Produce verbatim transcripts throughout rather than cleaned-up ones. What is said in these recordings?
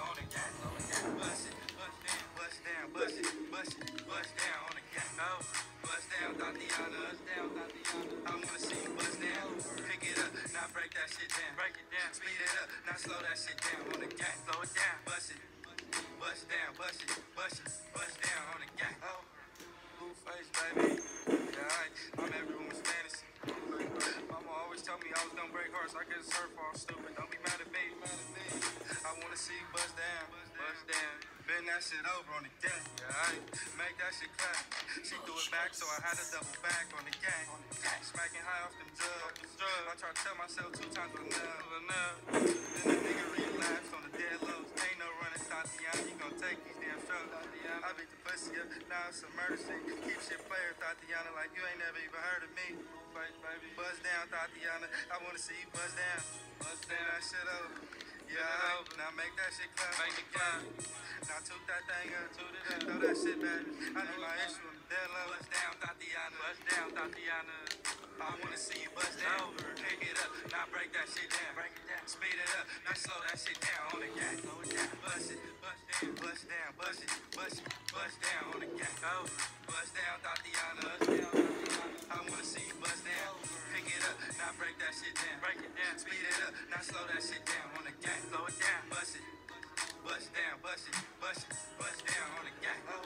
on the gang. Bust it, bust down, bust down, bust it, bust it, bust down on the gang. Oh, bust down, Tatiana, bust down, Tatiana. I wanna see you bust down. Pick it up, now break that shit down. Break it down, speed it up, now slow that shit down on the gang. Slow it down, bust it, bust down, bust it, bust it, bust down on the gang. Oh, blue face, baby. Yeah, alright, I'm everyone's fantasy. Mama always told me I was gonna break hearts. I couldn't surf all stupid. Don't be mad at me, mad at me. I wanna see you bust down, bust down. Bend that shit over on the gang. Yeah, alright, make that shit clap. She threw it back, so I had to double back on the gang. Smacking high off them drugs. I tried to tell myself two times enough, enough. Then the nigga relapsed on the dead lows. Ain't no running, Tatiana. You gon' take these damn strokes. I beat the pussy up, now it's a murder scene. Keep shit player, Tatiana, like you ain't never even heard of me. Face, baby. Buzz down, Tatiana. I wanna see you buzz down. Buzz down that shit over. Yeah, I hope. Now make that shit clap. Make it clap. Now toot that thing up, toot it up. Throw that shit back. I need my issue on the dead low. Buzz down, Tatiana. Buzz down, Tatiana. I wanna see you buzz down. Pick it up. Now break that shit down. Break it down. Speed it up. Now slow that shit down on the gang. Slow it down. Bust it. Bust down. Bust down. Bust it. Bust it. Bust down on the gang. Oh. Bust down, Tatiana. Bust down, Tatiana. I wanna see you bust down. Pick it up. Now break that shit down. Break it down. Speed it up. Now slow that shit down on the gang. Slow it down. Bust it. Bust down. Bust it. Bust it. Bust down on the gang. Oh.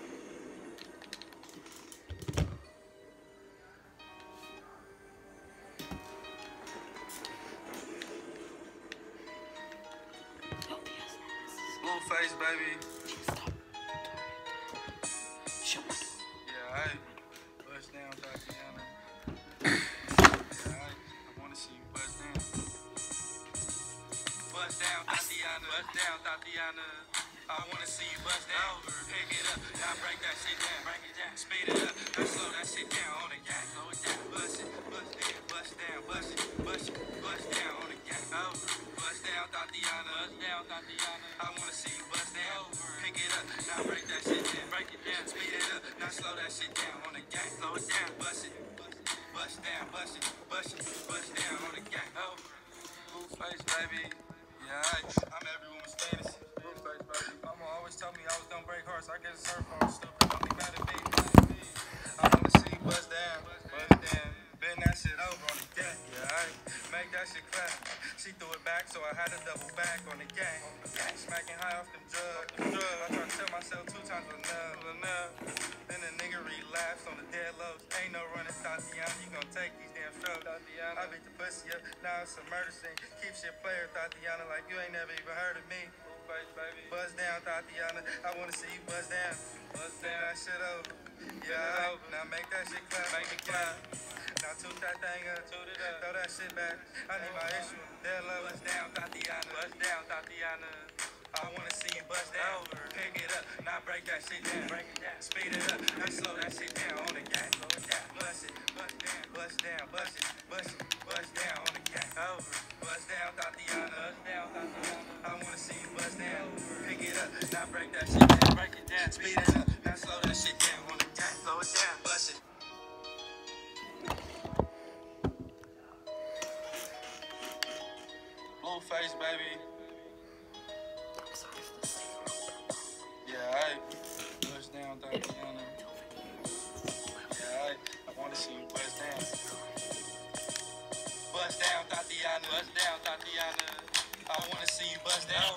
Blueface, baby. Yeah, alright. Bust down, Tatiana. Yeah, alright. I wanna see you bust down. Bust down, Tatiana. Bust down, Tatiana. I wanna see you bust down. Pick it up, now break that shit down. Break it down, speed it up, now slow that shit down on the gang. Slow it down, bust it, bust down, bust down, bust it, bust it, bust down on the gang. Oh, bust down, Tatiana. Bust down, Tatiana. I wanna see you bust down. Pick it up, now break that shit down. Break it down, speed it up, now slow that shit down on the gang. Slow it down, bust it, bust down, bust it, bust it, bust down on the gang. Oh, Blueface, baby. Yeah, alright. I'm everyone's fantasy. Blueface, baby. Mama always told me I was gonna break hearts. I guess surf all stupid. Don't be mad at me, mad at me. I wanna see you bust down, bust down. Bend that shit over on the gang. Yeah, alright. Make that shit clap. She threw it back, so I had to double back on the gang. Smacking high off them drugs. I tried to tell myself two times enough, enough. Then the nigga relapsed on the dead lows. Ain't no running, Tatiana. You gon' take these damn strokes. Tatiana. I beat the pussy up, now it's a murder scene. Keep shit player, Tatiana, like you ain't never even heard of me. Face, baby. Buzz down, Tatiana. I wanna see you buzz down. Buzz down that shit over. Yeah, I hope. Now make that shit clap. Make it clap. Now toot that thing up. Toot it up. Throw that shit back. I need my issue on the dead low. Buzz down, Tatiana. Buzz down, Tatiana. I wanna see you bust down. Pick it up. Now break that shit down. Break it down. Speed it up. Now slow that shit down on the gang. Slow it down. Bust it. Bust down. Bust down. Bust it. Bust it. Bust down on the gang. Over. Bust down, Tatiana. Bust down, Tatiana. I wanna see you bust down. Pick it up. Now break that shit down. Break it down. Speed it up. Now slow that shit down on the gang. Slow it down. Bust it. Blueface, baby. Yeah, alright. Bust down, Tatiana. Yeah, alright. I wanna see you bust down. Bust down, Tatiana. Bust down, Tatiana. I wanna see you bust down.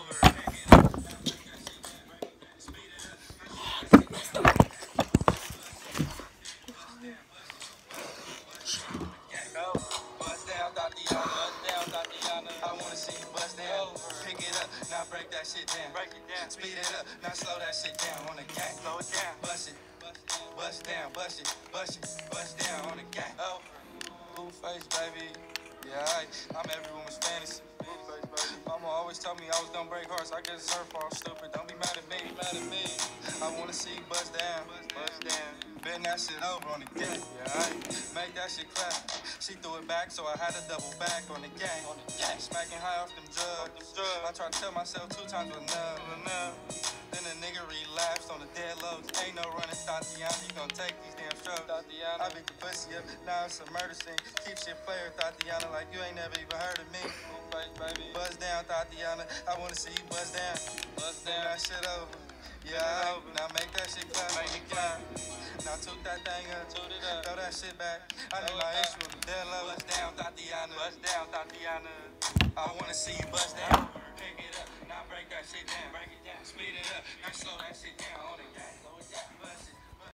Bust down, Tatiana. Bust down, Tatiana. I wanna see you bust down. Pick it up, now break that shit down. Break it down, speed it up, now slow that shit down on the gang. Slow it down, bust it, bust down, bust it, bust it, bust down on the gang. Oh, Blueface, baby. Yeah, alright. I'm everyone's fantasy. Blueface, baby. Mama always told me I was gonna break hearts. I guess surf all stupid. Don't be mad at me, mad at me. I wanna see you bust down, bust down. Bend that shit over on the gang. Yeah, alright. Make that shit clap. She threw it back, so I had to double back on the gang. On the gang. Smacking high off them drugs. I tried to tell myself two times enough, enough. Then the nigga relapsed on the dead lows. Ain't no running, Tatiana. You gon' take these damn strokes. Tatiana. I beat the pussy up, now it's a murder scene. Keep shit player, Tatiana, like you ain't never even heard of me. Blueface, baby. Buzz down, Tatiana. Tatiana. I wanna see you bust down. Bust down. That shit over. Yeah, over. Now make that shit clap. Make it clap. Now toot that thing up. Toot it up. Throw that shit back. I need my issue with the dead low. Bust down, Tatiana. Bust down, Tatiana. I wanna see you bust down. Pick it up. Now break that shit down. Break it down. Speed it up. Now slow that shit down on the gas. Slow it down. Bust it.